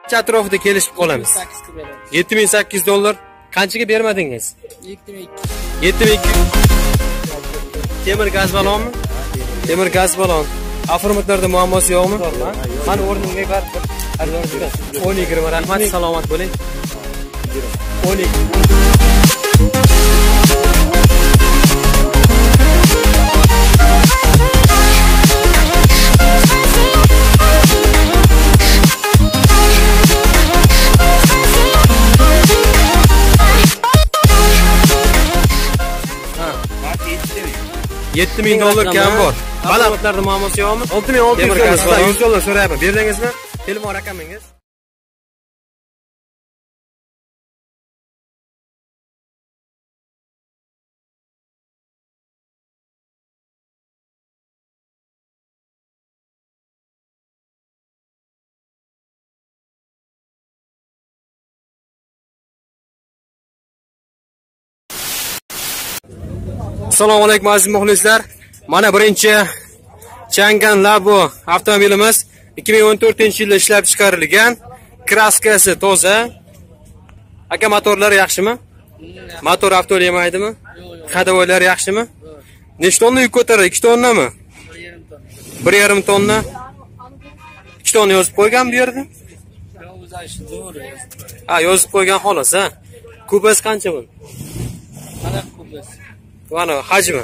Qancha atrofida kelishib qolamiz? 7800 dollar. Qanchaga bermadingiz? 7200. Temir gaz balonmi? Temir gaz balon. Afurmatlarda muammosi yo'qmi? Mana o'rnimga qarab tur. 10-20 rahmat, salomat bo'ling. 10. $7000 kam bor. Balandlarda muammosi yo'qmi? 6600 dollar, $100 so'rayapman. Berdingizmi? Telefon raqamingiz. Assalomu alaykum aziz muxlislar. Mana birinchi Chang'an Labo avtomobilimiz 2014-yilda ishlab chiqarilgan. Kraskasi toza. Aka, motorlari yaxshimi? Motor avtol yemaydimi? Hadovoylari yaxshimi? Nechta tonna yuk ko'taradi? 2 tonnami? 1,5 tonna. 2 tonna yozib qo'ygan bu yerda? Ha, yozib qo'ygan xolos, ha. Kubasi qancha bu? Mana kubasi. Mana hajmi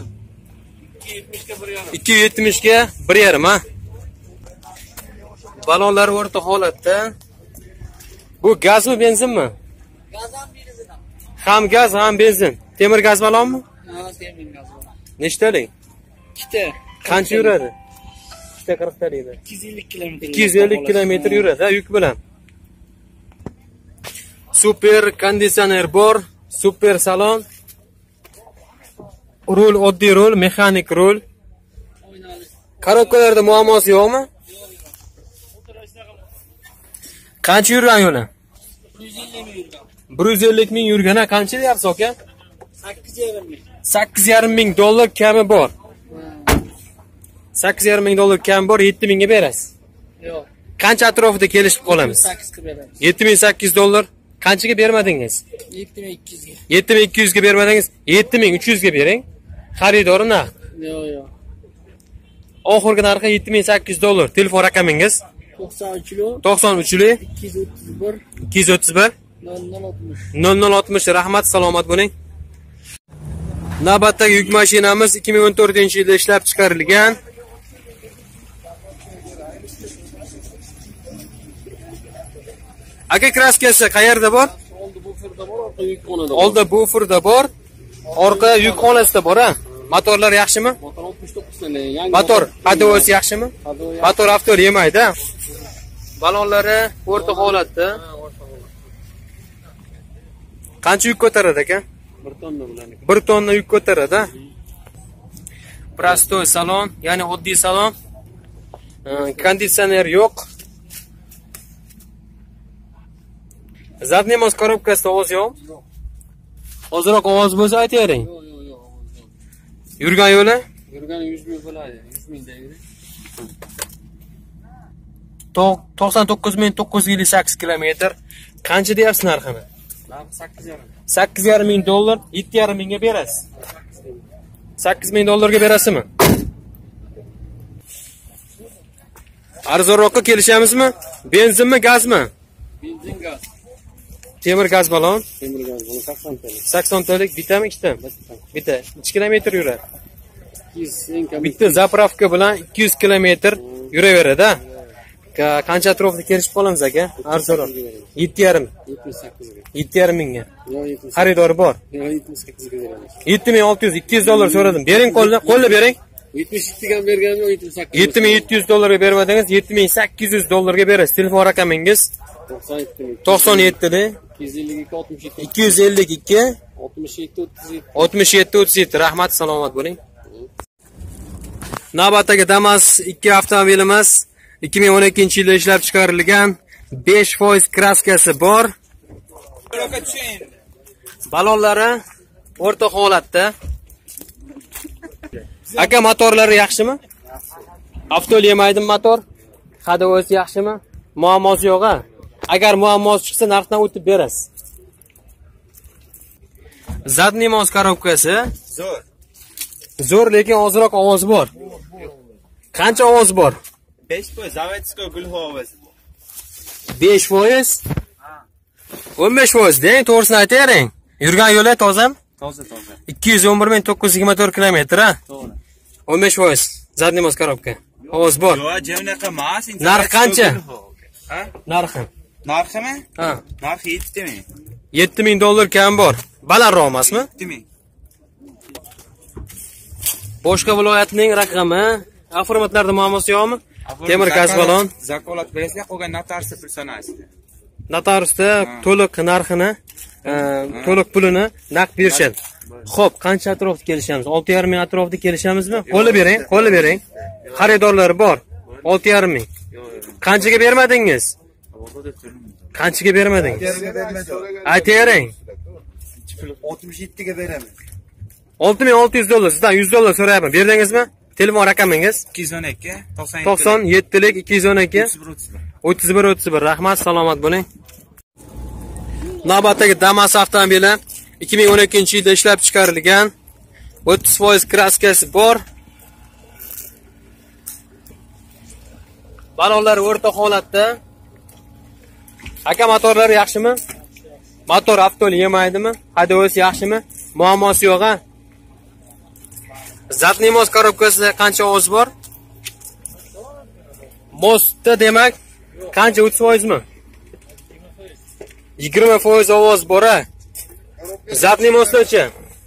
270 ga 1,5 ha. Balonlar o'rta holatda. Bu gazmi, benzinmi? Gaz ham benzin. Ham gaz, ham benzin. Temir gaz balonmi? Ha, temir gaz balon. Nechtalik? 2ta. Qancha yuradi? 2ta 40 talikda. 250 kilometr. 250 kilometr yuradi, yuk bilan. Super konditsioner bor, super salon. Rul oddiy rul, mexanik rul. Korobkalarda muammosi yo'qmi? Qancha yurgan yo'li? 150 ming yurgan. Qancha deyapsiz aka? 8,5 ming. 8,5 ming dollar kami bor. 8,5 ming dollar kami bor, 7 mingga berasiz. Yo'q. Qancha atrofida kelishib qolamiz? 8 ga beramiz. 7800 dollar. Qanchaga bermadingiz? 7200 ga. 7200 ga bermadingiz, 7300 ga bering. Xaridori naqd. Yo'q. Oxirgi narxi 7800 dollar. Telefon raqamingiz? 93 231 0060. Rahmat, salomat bo'ling. Navbatdagi yuk mashinamiz 2014-yilda ishlab chiqarilgan. Aka, kraskasi qayerda bor? Oldi buferda bor, orqa yuk xonasida bor, ha? Motorlar yaxshimi? Motor 69 tanda, yangi motor hadovosi yaxshimi? Motor avtol yemaydi. Balonlari o'rta holatda. Qancha yuk ko'taradi aka? 1 tonna bilan. 1 tonna yuk ko'taradi. Prostoy salon, ya'ni oddiy salon. Konditsioner yo'q. Zadniy mos korobkasida ovoz yo'q. Ozroq ovoz bo'lsa aytavering. Yo'q. Yurgan yo'li? Yurgan 100 ming bo'ladi. 100 ming deydi. 99958 kilometr. Qancha deyapsiz narxini? Narxi 8,5. 8,5 ming dollar, 7,5 mingga berasiz. 8 ming dollarga berasizmi? Arzonroqqa kelishamizmi? Benzinmi, gazmi? Benzin gaz. Temir gaz balon. Temir gaz balon 80 talik. 80 talik bitami, ikkitami? Bitta. 2 kilometr yuradi. 200 Bitta zapravka bilan 200 kilometr yuraveradi. Qancha atrofida kelishib qolamiz aka? Arzonroq. 7,5. 7,5 mingga. Yo'q, Xaridori bor. 78 ga beramiz. 7600, 200 dollar so'radim. Bering, qo'lda bering. 72 ga berganim 78. 7700 dollarga bermadingiz, 7800 dollarga berasiz. Telefon raqamingiz 97 252 67 37. Rahmat, salomat bo'ling. Navbatdagi Damas 2 avtomobilimiz 2012-yilda ishlab chiqarilgan, 5% kraskasi bor. Balonlari o'rta holatda. Aka, motorlari yaxshimi? Avtol yemaydimi motor? Hadovosi yaxshimi? Muammosi yo'q-a? Agar muammosi chiqsa, narxdan o'tib berasiz. Zadniy mos korobkasi. Zo'r, lekin ozroq ovoz bor. Qancha ovoz bor? 5% zavodskoy gulxo ovozi. 5%? 15% deng, to'g'risini aytavering. Yurgan yo'li tozami? Toza. 211.924 km, ha? To'g'ri. 15%. Zadniy mos korobka. Ovoz bor. Yo'q, jevnaqa emas. Narx qancha? Ha? Narxi. Narximi? Ha. Narxi 7000. $7000 kam bor. Balandroq emasmi? 7000. Boshqa viloyatning raqami, aformatlarda muammosi yo'qmi? Temir gaz balon. Zakolat bersa, qolgan notariusda pul sanaysiz. Notariusda to'liq narxini, to'liq pulini naqd berishadi. Xo'p, qancha atrofda kelishamiz? 6,5 ming atrofida kelishamizmi? Qo'lib bering. Xaridorlar bor. 6,5 ming. Qanchaga bermadingiz? Qanchaga bermadingiz? Aytavering. 67 ga beraman. $6600. Sizdan $100 so'rayapman. Berdingizmi? Telefon raqamingiz? 212 97lik 212 31. Rahmat, salomat bo'ling. Navbatdagi Damas avtomobili 2012-yilda ishlab chiqarilgan. 30% kraskasi bor. Balonlar o'rta holatda. Aka, motorlari yaxshimi? Motor avtol yemaydimi? Haydovchi yaxshimi? Muammosi yo'q-a? Zadniy mos korobkasida qancha ovoz bor? Mosda demak qancha 30% mi? 20% ovoz bor-a? Zadniy mosda-chi?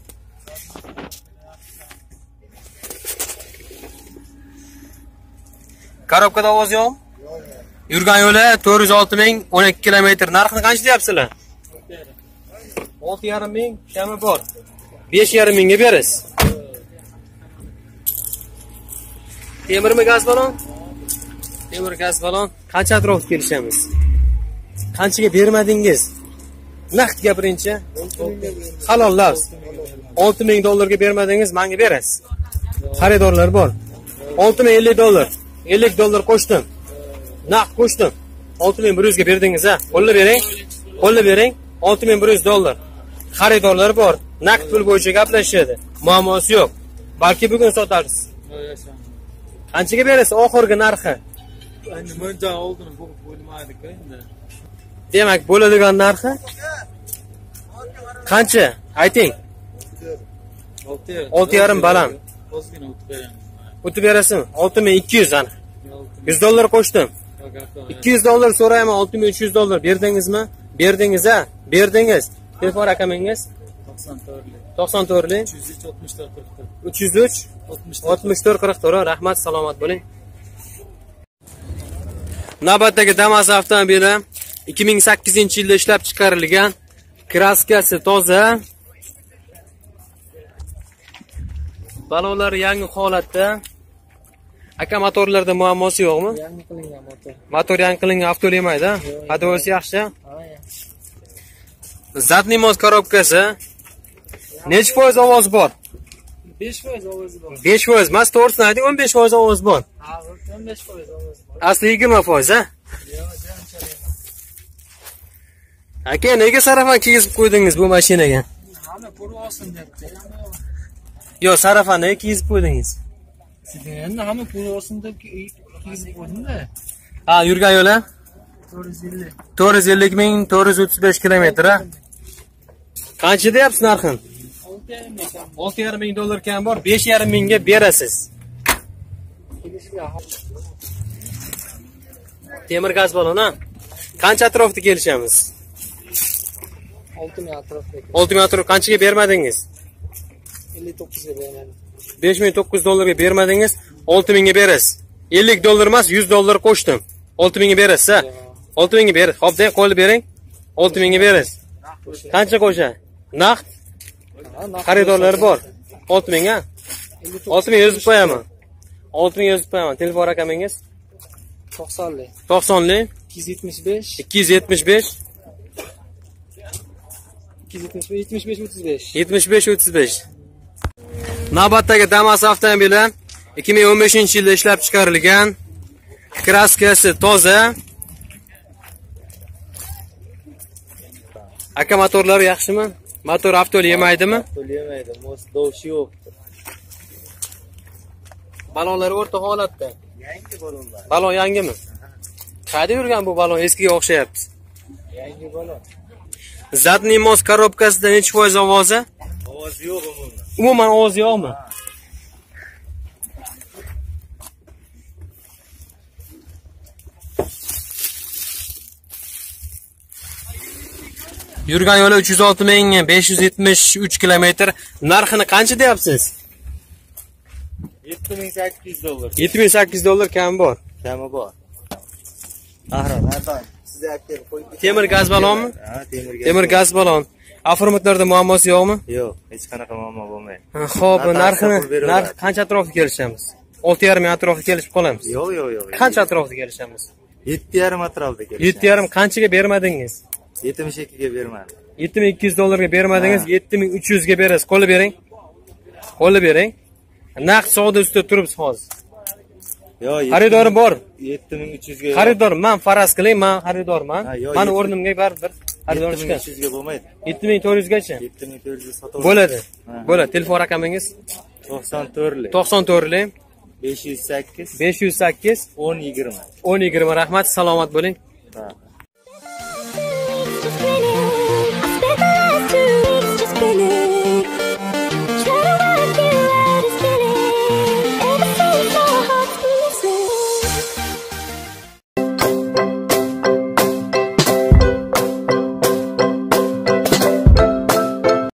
Korobkada ovoz yo'qmi? Yurgan yo'li 406 ming 12 km. Narxini qancha deyapsizlar? 6,5 ming kami bor. 5,5 mingga berasiz. Temirmi gaz balon? Temir gaz balon. Qancha atrofda kelishamiz? Qanchaga bermadingiz? Naqd gapiringchi. Halol lavz. $6000 ga bermadingiz, menga berasiz. Xaridorlar bor. $6050. $50 qo'shdim. Naqd qo'shdim. 6100 ga berdingiz, ha? Qo'llab bering. $6100. Xaridorlar bor. Naqd pul bo'yicha gaplashishadi. Muammosi yo'q. Balki bugun sotarsiz. Qanchaga berasiz oxirgi narxi? Endi buncha oldini bo'lmaydi-ku endi. Demak, bo'ladigan narxi qancha? Ayting. 6,5 baland. Ozgina o'tib beramiz. O'tib berasizmi? 6200 ani. $100 qo'shdim. $200 so'rayman, $6300 berdingizmi? Berdingiz, ha? Berdingiz. Telefon raqamingiz? 94 303 64 44. Rahmat, salomat bo'ling. Navbatdagi Damas avtomobili 2008-yilda ishlab chiqarilgan. Kraskasi toza. Balonlari yangi holatda. Aka, motorlarda muammosi yo'qmi? Yangi qilingan motor. Motor yangi qilingan, avtol yemaydi, ha? Haydovchi yaxshi. Zadniy mos korobkasi. Necha foiz ovoz bor? 5% ovozi bor. 5% emas, to'g'risini ayting, 15% ovoz bor. Ha, 15% ovoz bor. Asli 20%, ha? Aka, nega sarafan kiygizib qo'ydingiz bu mashinaga? Hamma ko'rib olsin debdi. Yo'q, sarafan nega kiygizib qo'ydingiz? Endi hamma ko'rib olsin deb kiygizib qo'ydim-da. Ha, yurgan yo'li? 450. 450 ming 435 km, ha? Qancha deyapsiz narxini? 6,5 ming dollar kam bor, 5,5 mingga berasiz. Temir gaz balon, ha? Qancha atrofda kelishamiz? 6,000 atrofida. 6,000 atrof qanchaga bermadingiz? 59 ga beraman. $5900 ga bermadingiz, 6000 ga berasiz. $50 emas, $100 qo'shdim. 6000 ga berasiz, ha? 6000 ga berasiz. Xo'p, qo'lib bering. 6000 ga berasiz. Qancha qo'shay? Naqd? Xaridorlar bor. 6000, ha? 6000 yozib qo'yaman. 6000 yozib qo'yaman. Telefon raqamingiz? 90lik. 90lik 275 275 75-35. Navbatdagi Damas avtomobili 2015-yilda ishlab chiqarilgan. Kraskasi toza. Aka motorlar yaxshimi? Motor avtol yemaydimi? To'lamaydi, most doshi yo'qdir. Balonlar o'rta holatda. Yangi balonlar. Balon yangimi? Qayda yurgan bu balon? Eskiga o'xshayapti. Yangi balon. Zadniy most korobkasida necha foiz ovozi? Ovoz yo'q umuman. Umuman ovoz yo'qmi? Yurgan yo'li 306 ming 573 kilometr. Narxini qancha deyapsiz? $7800. 7800 dollar kam bor. Kami bor. Ahron, nerdan? Sizga akter qo'yib. Temir gaz balonmi? Ha, temir gaz. Temir gaz balon. Afromatlarda muammosi yo'qmi? Yo'q, hech qanaqa muammo bo'lmaydi. Xo'p, narx qancha atrofida kelishamiz? 6,5 ming atrofida kelishib qolamiz. Yo'q. Qancha atrofida kelishamiz? 7,5 atrofida kelishamiz. 7,5 qanchaga bermadingiz? 72 ga bermadim. 7200 dollarga bermadingiz, 7300 ga berasiz. Qo'lib bering. Qo'lib bering. Naqd savdo ustida turibsiz hozir. Yo'q, Xaridori bor. 7300 ga. Xaridor, men faraz qiling, men xaridorman. yo'q, Mani o'rnimga baribir xaridor chiqadi. 7300 ga bo'lmaydi. 7400 gacha. 7400 sotib. Bo'ladi. Bo'ladi. Telefon raqamingiz 94 94 508 508 1020. 1020. Rahmat, salomat bo'ling.